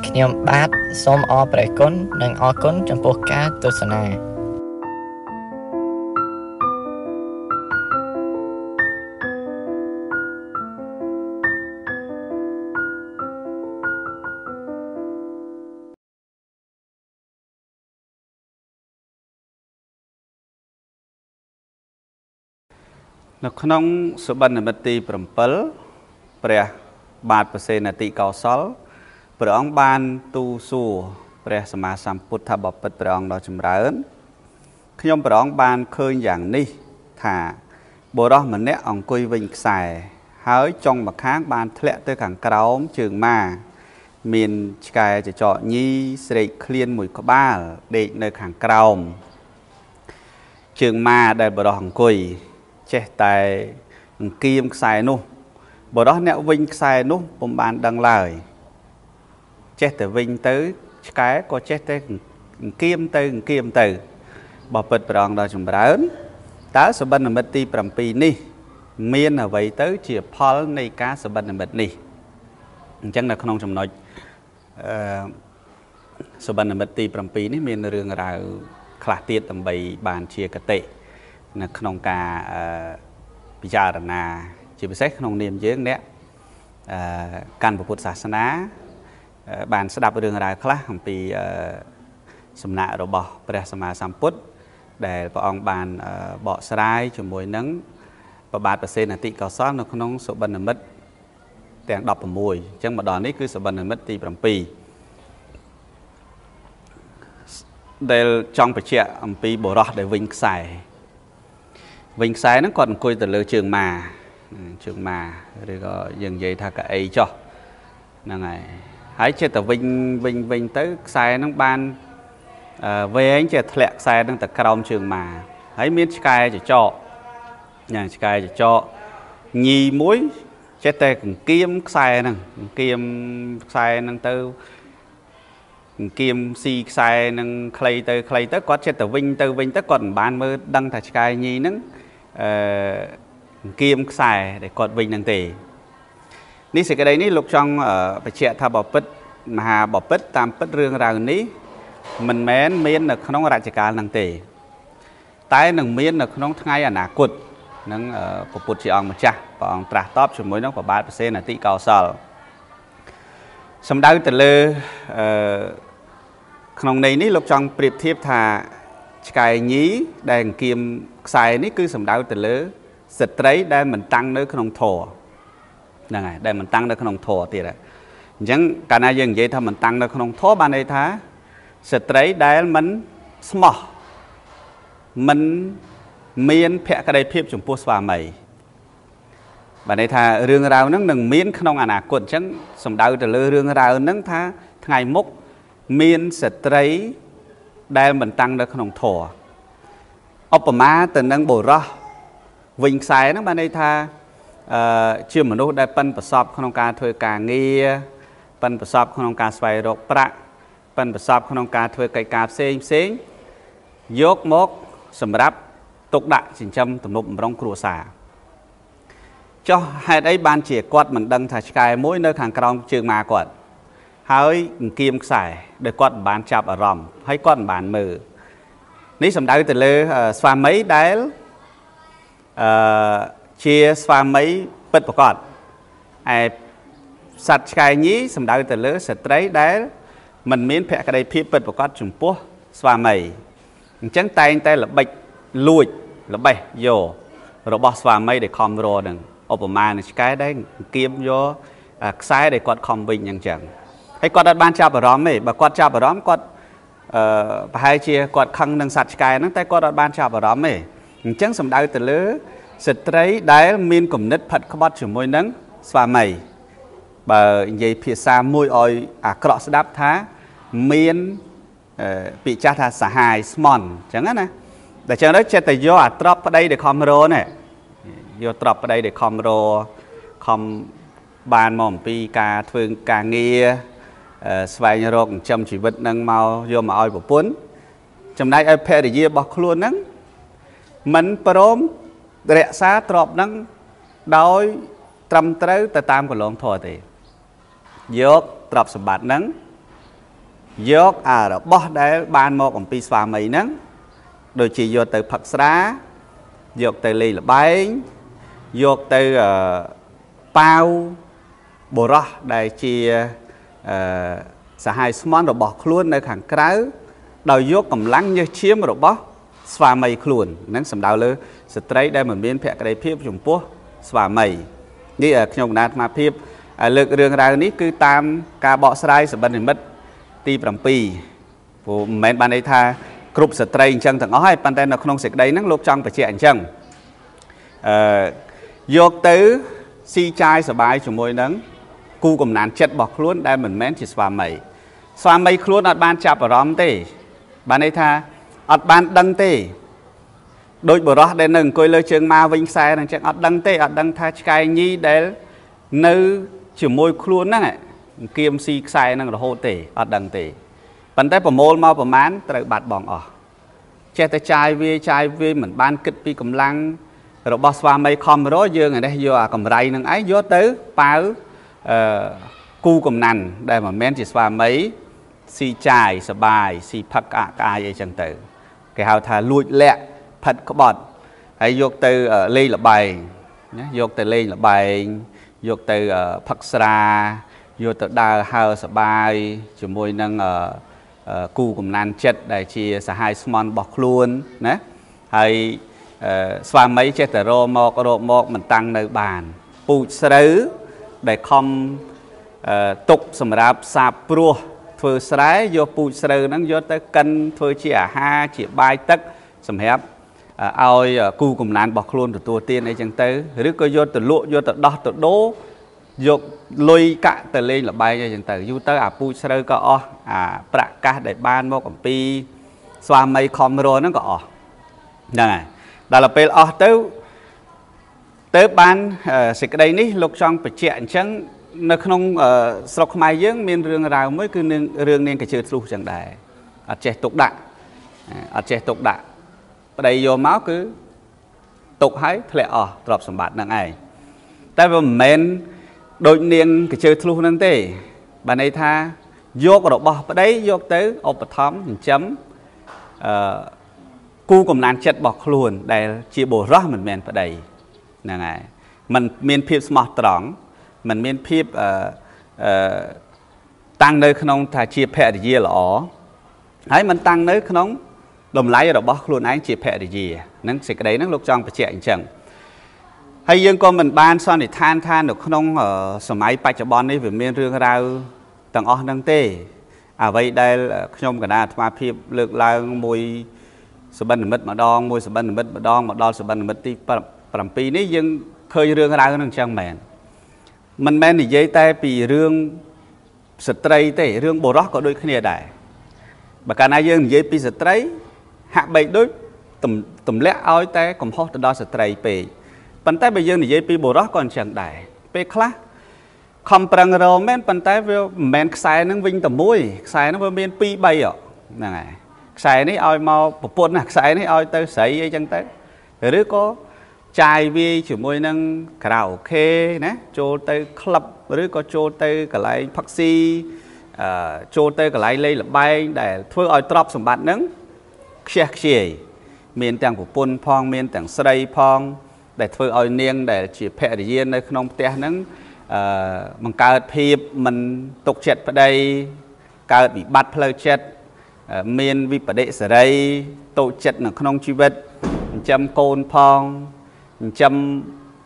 ខ្ញុំបាទសូមអរព្រះគុណនិងអរគុណចំពោះការទស្សនានៅក្នុងសុបិននិមិត្តទី7ព្រះបាទប្រសេនតិកោសលព្រះអង្គបានទូសួរព្រះសម្មាសម្ពុទ្ធបពិតព្រះអង្គដ៏ចម្រើនខ្ញុំព្រះអង្គបានឃើញយ៉ាងនេះថាបុរសម្នាក់អង្គុយវិញខ្សែហើយចុងម្ខាងបានធ្លាក់ទៅខាងក្រោមជើងម៉ាមានឆ្កែចចកញីស្រែកឃ្លានមួយក្បាលដេកនៅខាងក្រោមជើងម៉ាដែលបុរសអង្គុយចេះតែអង្គៀមខ្សែនោះបុរសអ្នកវិញខ្សែនោះពុំបានដឹងឡើយចេះតែវិញទៅឆ្កែក៏ចេះតែអង្គៀមទៅបបិទ្ធព្រះអង្គដ៏ចម្រើនតើសុបិននិមិត្តទី7នេះមានអ្វីទៅជាផលនៃការសុបិននិមិត្តនេះអញ្ចឹងនៅក្នុងចំណុចសុបិននិមិត្តទី7នេះមានរឿងរ៉ាវខ្លះទៀតដើម្បីបានជាគតិនៅក្នុងការពិចារណាជាពិសេសក្នុងនាមយើងអ្នកកាន់ពុទ្ធសាសនាបានស្ដាប់រឿងរ៉ាវខ្លះអំពីសំណាក់របស់ព្រះសម្មាសម្ពុទ្ធដែលព្រះអង្គបានបកស្រាយជាមួយនឹងប្របាទប្រសេនតិកោសលនៅក្នុងសុបិននិមិត្តទាំង16អញ្ចឹងមកដល់នេះគឺសុបិននិមិត្តទី7ដែលចង់បញ្ជាក់អំពីបុរសដែលវិញខ្សែហ្នឹងគាត់អង្គុយទៅលើជើងម៉ាឬក៏យើងនិយាយថាកៅអីចុះហ្នឹងហើយចិត្តទៅវិញទៅខ្សែហ្នឹងបានវែងចេះធ្លាក់ខ្សែហ្នឹងទៅក្រោមជើងម៉ាហើយមានឆ្កែចចកឆ្កែចចកញីមួយចេះតែអង្គៀមខ្សែហ្នឹងទៅអង្គៀមស៊ីខ្សែនឹងខ្លីទៅគាត់ចិត្តទៅវិញទៅគាត់មិនបានមើលដឹងថាឆ្កែញីហ្នឹងអង្គៀមខ្សែដែលគាត់វិញហ្នឹងទេនេះសេចក្តីនេះលោកចង់បញ្ជាក់ថាបពិតមហាបពិតតាមពិតរឿងរ៉ាវនេះមិនមែនមាននៅក្នុងរជ្ជកាលហ្នឹងទេតែនឹងមាននៅក្នុងថ្ងៃអនាគតនឹងព្រះពុទ្ធជាអង្គម្ចាស់ព្រះអង្គត្រាស់តបជាមួយនឹងព្រះបាទប្រសេនតិកោសលសំដៅទៅលើក្នុងន័យនេះលោកចង់ប្រៀបធៀបថាឆ្កែញីដែលអង្គៀមខ្សែនេះគឺសំដៅទៅលើស្ត្រីដែលមិនតាំងនៅក្នុងធម៌ហ្នឹងហើយដែលមិនតាំងនៅក្នុងធម៌ទៀតហើយអញ្ចឹងកាលណាយើងនិយាយថាមិនតាំងនៅក្នុងធម៌បានន័យថាស្ត្រីដែលមិនស្មោះមិនមានភក្តីភាពចំពោះស្វាមីបានន័យថារឿងរ៉ាវហ្នឹងនឹងមានក្នុងអនាគតអញ្ចឹងសំដៅទៅលើរឿងរ៉ាវហ្នឹងថាថ្ងៃមុខមានស្ត្រីដែលមិនតាំងនៅក្នុងធម៌ឧបមាទៅនឹងបុរសវិញខ្សែហ្នឹងបានន័យថាជាមនុស្សដែលប៉ិនប្រសពក្នុងការធ្វើការងារប៉ិនប្រសពក្នុងការស្វែងរកប្រាក់ប៉ិនប្រសពក្នុងការធ្វើកិច្ចការផ្សេងយកមកសម្រាប់ទុកដាក់ចិញ្ចឹមទំនុកបម្រុងគ្រួសារចុះហេតុអីបានជាគាត់មិនដឹងថាឆ្កែមួយនៅខាងក្រោមជើងម៉ាគាត់ហើយអង្គៀមខ្សែដែលគាត់មិនបានចាប់អារម្មណ៍ហើយគាត់មិនបានមើលនេះសំដៅទៅលើស្វាមីដែលជាស្វាមីពិតប្រាកដឯសត្វឆ្កែញីសំដៅទៅលើស្ត្រីដែលមិនមានភក្តីភាពពិតប្រាកដចំពោះស្វាមីអញ្ចឹងតែងតែល្បិចលួចល្បេះយករបស់ស្វាមីដែលខំរហ្នឹងឧបមានឹងឆ្កែដែលអង្គៀមយកខ្សែដែលគាត់ខំវិញអញ្ចឹងហើយគាត់អត់បានចាប់អារម្មណ៍ទេបើគាត់ចាប់អារម្មណ៍គាត់ប្រហែលជាគាត់ខឹងនឹងសត្វឆ្កែហ្នឹងតែគាត់អត់បានចាប់អារម្មណ៍ទេអញ្ចឹងសំដៅទៅលើស្ត្រីដែលមានគំនិតផិតក្បត់ជាមួយនឹងស្វាមីបើនិយាយភាសាមួយឲ្យអាក្រក់ស្ដាប់ថាមានពាក្យចាស់ថាសាហាយស្មន់អញ្ចឹងណាតែចឹងទៅចិត្តតែយកអាទ្រព្យប្តីដែលខំរនេះយកទ្រព្យប្តីដែលខំរខំបានមកអំពីការធ្វើការងារស្វែងរកចិញ្ចឹមជីវិតនឹងមកយកមកឲ្យប្រពន្ធចំណែកឲ្យភរិយារបស់ខ្លួនហ្នឹងមិនព្រមរក្សាទ្រព្យហ្នឹងដោយត្រឹមត្រូវទៅតាមកន្លងធម៌ទេយកទ្រព្យសម្បត្តិហ្នឹង dốt rồi bó để ban một còn pi xóa mấy nắng đôi chỉ vô từ Phật xá dốt từ ly là bánh dốt từ bao bồ rô đây chỉ xã hai món rồi bỏ luôn nơi khẳng cáo đòi dốt cầm lắng như chiếm rồi bó xóa mấy luôn nắng sầm đào lư straight đây mình biến phẹ cái đây phiếp dùng bố xóa mấy như ở trong nát mà phiếp lực đường ra ní cứ tam ca bọ sài sập bên mất ti bầm pi phụ mến ban đây tha group straight chân thằng ói ban đây nó không sạch đây nắng lốp trong phải chạy chân dốt tứ si chai sờ bài cho môi nắng cu cầm nàn chết bọc luôn đây mình mến chỉ xóa mấy luôn ở ban chạp ở róm tê ban đây tha ở ban đăng tê đôi bờ đó đây nâng coi lơ trường ma vinh sai rằng chắc ở đăng tê ở đăng tha cái nhi để nơi chỉ môi luôn đó này kiêm si sai năng là hô tê ở đăng tê vấn đề của môn mau của mán từ bạt bỏng ở che tay chai vi mình ban kịch pi cầm lăng rồi boss vào mấy com rồi dương này đây vô cầm ray năng ấy vô tới báo cu cầm nằn đây mà men chỉ vào mấy si chai sờ bài si phật ai vậy chẳng tử cái hào thà lùi lẹ phật có bọt hãy vô từ ly là bài vô từ ly là bài vô từ phật sa vô từ đào hào sờ bài chỉ môi năng cu cùng nan chết để chia xã hai small bọc luôn nè hay xóa mấy chết từ rô một mình tăng nơi bàn bụi sứ để không tục sầm rạp sạp pro phơi sái vô bụi sứ nó vô tới cân phơi chỉ ha chỉ bài tất sầm hẹp ao cu cùng nan bọc luôn từ tua tiên ấy chẳng tới rồi có vô từ lụa vô từ đo từ đố vô lôi cả từ lên là bay cho chẳng tới vô tới bụi sứ có bạc cá để ban một còn pi xóa mấy com rồi nó có này đó là pel tới ban xịt đây ní lục trong phải chẹn chẳng nó không sọc mai dưỡng miền rừng rào mới cứ rừng nên cái chơi lu chẳng đại trẻ tục đạn ở đây vô máu cứ tục hái lẹ drop sầm bát năng ai tại vì mình đôi niên cái chơi lu năng tê bạn ấy tha vô cái độ bò ở đấy vô tới ốp thắm chấm cu cùng nàn chết bọc luôn để chia bổ rõ mình men ở đây nè ngài mình miền phim smart tròn mình miền phim tăng nơi không thà chia phe gì là ó ấy mình tăng nơi không đồng lái ở bọc luôn anh chia phe gì nâng xịt cái đấy nó lúc trong phải chạy chẳng hay dương con mình ban son để than được không ở sớm máy bay cho bon đi về miền rương rau tầng ó nâng tê vậy đây là trong cái nào mà phim lực là mùi sờ bần mít mà đong môi sờ bần mít mà đong mà đo sờ bần mít đi làm pi ní nhưng khơi rương ra nó chẳng mèn mình men thì dây tay vì rương stray té rương bồ rót có đôi khi đại và cả nay dương dây pi stray hạ bậy đôi tầm lẽ oi tay còn hot từ đó stray pi bàn tay bây giờ thì dây pi bồ rót còn chẳng đại pi khác không prang rồi men bàn tay men sai nó vinh tầm mũi sai nó bên pi bay ạ này xài này oi mau bột nè xài này oi tới sấy ấy chẳng tới rồi có chai vi chỉ môi năng karaoke nè cho tới club rồi có cho tới cái lại taxi cho tới cái lại lấy là bay để thuê oi drop sầm bát nứng xe miền tàng của pôn phong miền tàng sấy phong để thuê oi nieng để chỉ phe để yên nơi không té nứng bằng cao thiệp mình tục chết ở đây cao bị bắt phơi chết miền vi bờ sờ đây tổ chức là không truy vết chăm côn phong chăm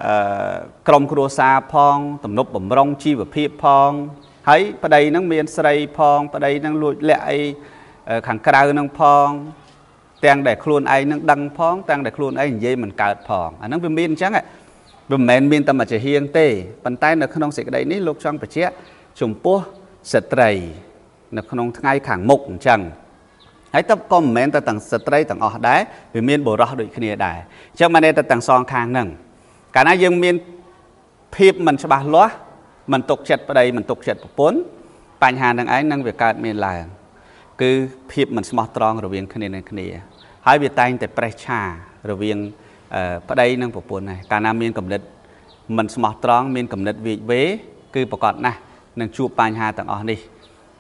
krom kro sa phong tầm nộp bẩm rong chi và phi phong thấy bờ đây nó miền sấy phong bờ đây nó lụi lẹ khẳng cao nó phong tang để khuôn ai nó đăng phong tang để khuôn ai dây mình cào phong nó về miền chẳng ạ về miền tâm mà chỉ hiền tê bàn tay nó không sẽ cái đấy ní lúc trong phải chết trùng po sệt trầy nó không ngay khẳng mục chẳng hãy tập comment ta tầng stray tầng ở đấy vì miền bồ rót được kia đại cho mà đây ta tầng son khang nằng cả na dương miền phim mình sẽ bảo lóa mình tục chật ở đây mình tục chật bốn bài hà nằng ấy nằng việc cạn miền lại cứ phim mình smart strong rồi viên kia hãy việc tay để pressure rồi viên ở đây nằng bốn này cả na miền cầm lịch mình smart strong miền cầm lịch việc vế cứ bảo còn này nằng chụp bài hà tầng ở đi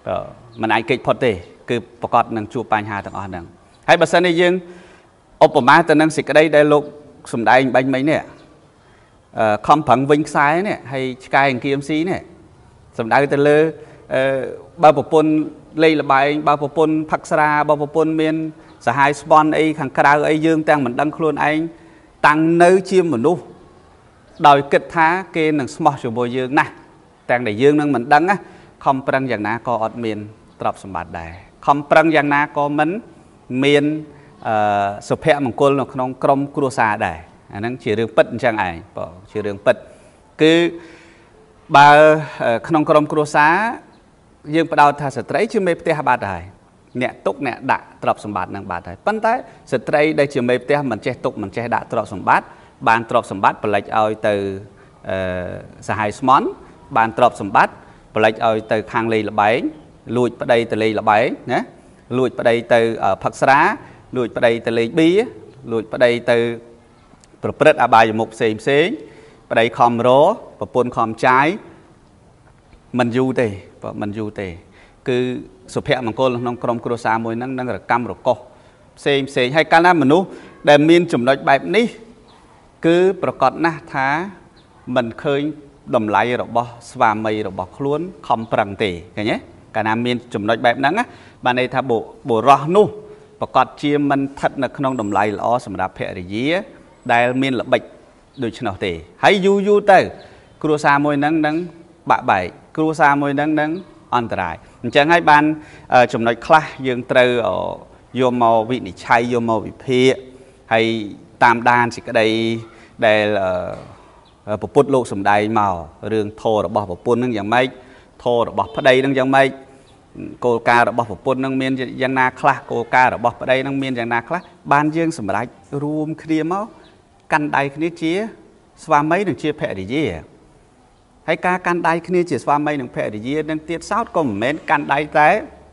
mình ai kịch phật tê cứประกอบនឹងជួបបញ្ហាទាំងអស់ហ្នឹងហើយបើសិនជាយើងឧបមាទៅនឹងសេចក្តីដែលលោកសំដែងបាញ់មិញនេះខំប្រឹងវិញខ្សែនេះហើយឆ្កែអង្គាមស៊ីនេះសំដៅទៅលើបើប្រពន្ធលេងលបែងបើប្រពន្ធផឹកស្រាបើប្រពន្ធមានសហាយស្បន់អីខាងក្រៅអីយើងទាំងមិនដឹងខ្លួនឯងតាំងនៅជាមនុស្សដោយគិតថាគេនឹងស្មោះជាមួយយើងណាស់ទាំងដែលយើងនឹងមិនដឹងណាខំប្រឹងយ៉ាងណាក៏អត់មានទ្រព្យសម្បត្តិដែរខំប្រឹងយ៉ាងណាក៏មិនមានសុភមង្គលនៅក្នុងក្រុមគ្រួសារដែរអាហ្នឹងជារឿងពិតអញ្ចឹងឯងបងជារឿងពិតគឺបើក្នុងក្រុមគ្រួសារយើងផ្ដោតថាស្ត្រីជាមេផ្ទះបាត់ហើយអ្នកទុកអ្នកដាក់ទ្រព្យសម្បត្តិនឹងបាត់ហើយប៉ុន្តែស្ត្រីដែលជាមេផ្ទះមិនចេះទុកមិនចេះដាក់ទ្រព្យសម្បត្តិបានទ្រព្យសម្បត្តិបលិចឲ្យទៅសហាយស្មន់បានទ្រព្យសម្បត្តិបលិចឲ្យទៅខាងលេងលបែងលួចប្តីទៅលេងលបែងណាលួចប្តីទៅផឹកស្រាលួចប្តីទៅលេងបៀលួចប្តីទៅប្រព្រឹត្តអបាយមុខផ្សេងប្តីខំរប្រពន្ធខំចាយមិនយូរទេមិនយូរទេគឺសុភមង្គលក្នុងក្រុមគ្រួសារមួយហ្នឹងនឹងរកម្មរកុសផ្សេងហើយកាលណាមនុស្សដែលមានចំណុចបែបនេះគឺប្រកាសណាស់ថាមិនឃើញតម្លៃរបស់ស្វាមីរបស់ខ្លួនខំប្រឹងទេឃើញទេកាលណាមានចំណុចបែបហ្នឹងបានន័យថាបុរសនោះប្រកាសជាមិនស្ថិតនៅក្នុងតម្លៃល្អសម្រាប់ភរិយាដែលមានល្បិចដូច្នោះទេហើយយូរទៅគ្រួសារមួយហ្នឹងនឹងបាក់បែកគ្រួសារមួយហ្នឹងនឹងអន្តរាយអញ្ចឹងហើយបានចំណុចខ្លះយើងត្រូវយកមកវិនិច្ឆ័យយកមកវិភាគហើយតាមដានសេចក្តីដែលប្រពុតលោកសំដែងមករឿងធម៌របស់ប្រពន្ធនឹងយ៉ាងម៉េចធម៌របស់ប្តីនឹងយ៉ាងម៉េចគោលការណ៍របស់ប្រពន្ធនឹងមានយ៉ាងណាខ្លះគោលការណ៍របស់ប្តីនឹងមានយ៉ាងណាខ្លះបានយើងសម្រេចរួមគ្នាមកកាន់ដៃគ្នាជាស្វាមីនិងជាភរិយាហើយការកាន់ដៃគ្នាជាស្វាមីនិងភរិយានឹងទៀតសោតក៏មិនមែនកាន់ដៃតែ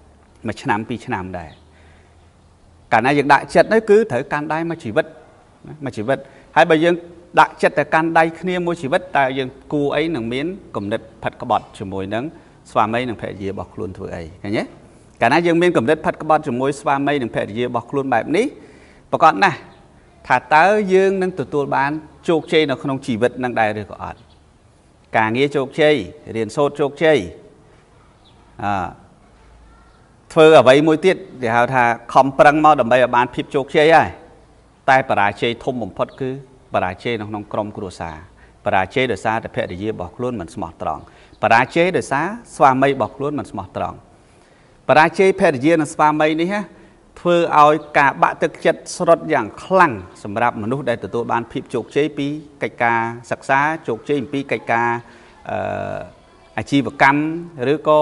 1ឆ្នាំ2ឆ្នាំដែរកាលណាយើងដាក់ចិត្តទៅគឺត្រូវកាន់ដៃមួយជីវិតហើយបើយើងដាក់ចិត្តតែកាន់ដៃគ្នាមួយជីវិតតើយើងគួរអីនឹងមានគំនិតផិតក្បត់ជាមួយនឹងស្វាមីនិងភរិយារបស់ខ្លួនធ្វើអីឃើញទេកាលណាយើងមានគំនិតផិតក្បត់ជាមួយស្វាមីនិងភរិយារបស់ខ្លួនបែបនេះប្រកបណាស់ថាតើយើងនឹងទទួលបានជោគជ័យនៅក្នុងជីវិតនឹងដែរឬក៏អត់ការងារជោគជ័យរៀនសូត្រជោគជ័យធ្វើអ្វីមួយទៀតគេហៅថាខំប្រឹងមកដើម្បីឲ្យបានភាពជោគជ័យហើយតែបរាជ័យធំបំផុតគឺបរាជ័យនៅក្នុងក្រុមគ្រួសារបរាជ័យដោយសារតែភរិយារបស់ខ្លួនមិនស្មោះត្រង់បរាជ័យដោយសារស្វាមីរបស់ខ្លួនមិនស្មោះត្រង់បរាជ័យភរិយានិងស្វាមីនេះធ្វើឲ្យការបាក់ទឹកចិត្តស្រុតយ៉ាងខ្លាំងសម្រាប់មនុស្សដែលទទួលបានភាពជោគជ័យពីកិច្ចការសិក្សាជោគជ័យពីកិច្ចការអាជីវកម្មឬក៏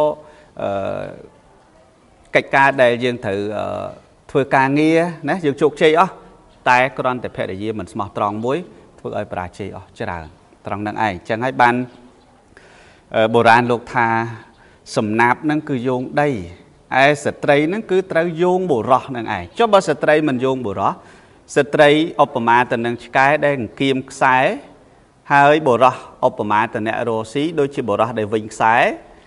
កិច្ចការដែលយើងត្រូវធ្វើការងារណាយើងជោគជ័យអស់តែគ្រាន់តែភរិយាមិនស្មោះត្រង់មួយធ្វើឲ្យបរាជ័យអស់ច្រើនត្រង់ហ្នឹងឯងអញ្ចឹងហើយបានបុរាណលោកថាសំណាបហ្នឹងគឺយោងដីឯស្ត្រីហ្នឹងគឺត្រូវយោងបុរសហ្នឹងឯងចុះបើស្ត្រីមិនយោងបុរសស្ត្រីឧបមាទៅនឹងឆ្កែដែលអង្គាមខ្សែហើយបុរសឧបមាទៅអ្នករស់ស៊ីដូចជាបុរសដែលវិញខ្សែ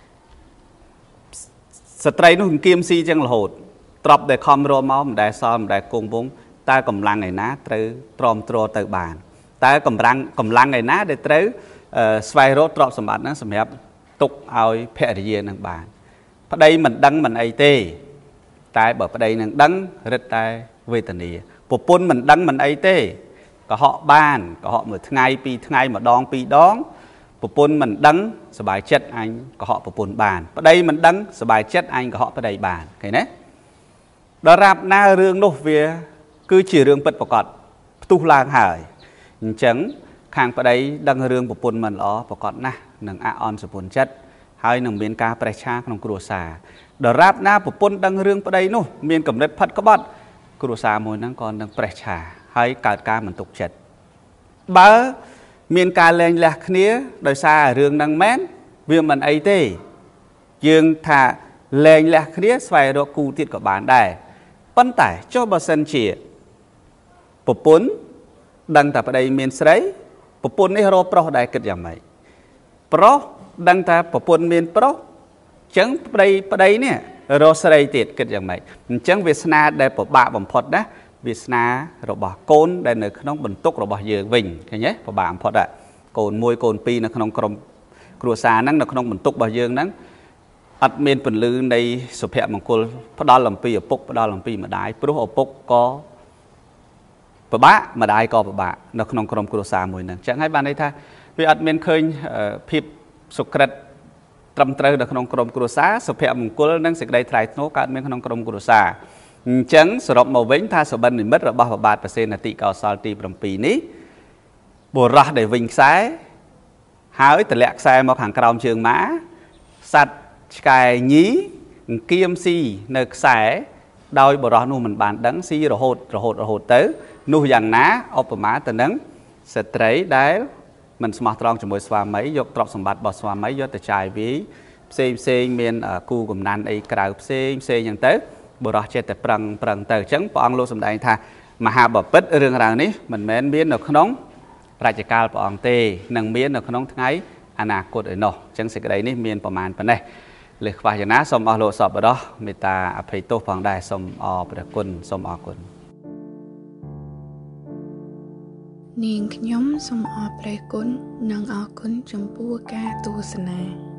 ស្ត្រីនោះអង្គាមស៊ីចឹងរហូតទ្របដែលខំរកមកមិនដែលសល់មិនដែលគង់វង្សតើកម្លាំងឯណាត្រូវទ្រាំទ្រទៅបានតើកម្លាំងឯណាដែលត្រូវស្វែងរកទ្រព្យសម្បត្តិហ្នឹងសម្រាប់ទុកឲ្យភរិយានឹងបានប្តីមិនដឹងមិនអីទេតែបើប្តីនឹងដឹងរឹតតែវេទនាប្រពន្ធមិនដឹងមិនអីទេកុហកបានកុហកមួយថ្ងៃពីរថ្ងៃម្ដងពីរដងប្រពន្ធមិនដឹងសบายចិត្តអញកុហកប្រពន្ធបានប្តីមិនដឹងសบายចិត្តអញកុហកប្តីបានឃើញទេដល់រាប់ណារឿងនោះវាគឺជារឿងពិតប្រាកដផ្ទុះឡើងហើយអញ្ចឹងខាងប្តីដឹងរឿងប្រពន្ធមិនល្អប្រាកដណាស់នឹងអអន់សុពន្ធចិត្តហើយនឹងមានការប្រេះឆាក្នុងគ្រួសារដរាបណាប្រពន្ធដឹងរឿងប្តីនោះមានកម្រិតផិតក្បត់គ្រួសារមួយហ្នឹងក៏នឹងប្រេះឆាហើយកើតការមិនទុកចិត្តបើមានការលែងលះគ្នាដោយសាររឿងហ្នឹងមែនវាមិនអីទេយើងថាលែងលះគ្នាស្វែងរកគូទៀតក៏បានដែរប៉ុន្តែចុះបើសិនជាប្រពន្ធដឹងតែប្តីមានស្រីប្រពន្ធនេះរកប្រុសដែរគិតយ៉ាងម៉េចប្រុសដឹងថាប្រពន្ធមានប្រុស chẳng đây nè rosary tiệt kết dạng mày chẳng Việt Nam đây bỏ bạ bẩm phật đó Việt Nam rồi bỏ côn đây là không bẩn túc rồi bỏ dừa vinh cái nhé bỏ bạ bẩm phật ạ cồn môi cồn pi nó không cầm cua xà nắng nó không bẩn túc bỏ dừa nắng ắt miền phần lư đây sụp hẹp bằng cồn phát đo làm pi ở púc phát đo làm pi mà đái pro ở púc có bỏ bạ mà đái có bỏ bạ nó không cầm cua xà mùi nè chẳng hay ban đây tha vì ắt miền khơi phép sụp kẹt trầm trời đượcក្នុងក្រុមគ្រួសារសុភមង្គលនិងសេចក្តីថ្លៃថ្នូរកើតមានក្នុងក្រុមគ្រួសារអញ្ចឹងសរុបមកវិញថាសុបិននិមិត្តរបស់ព្រះបាទប្រសេនតិកោសលទី7នេះបុរសដែលវិញខ្សែហើយតម្លាក់ខ្សែមកខាងក្រោមជើងម៉ាសัตว์ឆ្កែញីអង្គៀមស៊ីនៅខ្សែដោយបុរសនោះមិនបានដឹងស៊ីរហូតទៅនោះយ៉ាងណាឧបមាទៅនឹងស្ត្រីដែលmình smart trong cho mỗi xóa mấy dọc trọc sầm bát bỏ xóa mấy dọc từ trái với xe miền cu gồm nan ấy cào xe như thế bộ đó chơi tập prang từ trắng bỏ ăn lô sầm đại tha mà hà bỏ bứt rừng ràng ní mình men miền được nóng ra chỉ cao bỏ ăn tê nâng miền được nóng tháng anh à cột ở nọ trắng sẽ cái đấy ní miền bỏ màn bên này lịch vài giờ ná xong ở lô sọp ở đó người ta phải tô phòng đài xong ở bờ quân xong ở quân នាងខ្ញុំសូមអរព្រគុណនិងអរគុណចំពោះការទស្សនា